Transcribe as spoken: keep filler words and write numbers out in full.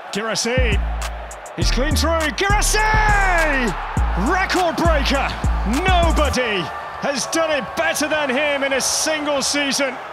Guirassy, he's clean through, Guirassy! Record breaker! Nobody has done it better than him in a single season.